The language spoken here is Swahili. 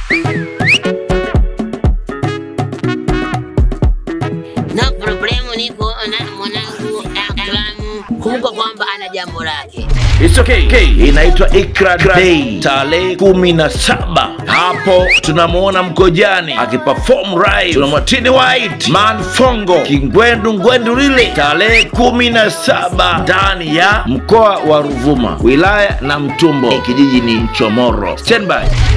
Na problemu niko na mwanangu Ikraah, kumbuka kwamba ana jambo lake. It's okay. Inaitwa Ikraah Day, tarehe 17. Hapo tunamuona Mkojani akiperform live. Tunamwatini White, Man Fongo, Kingwendu lile, tarehe 17 ndani ya mkoa wa Ruvuma, wilaya na Mtumbo, kijiji ni Chomoro. Stand by.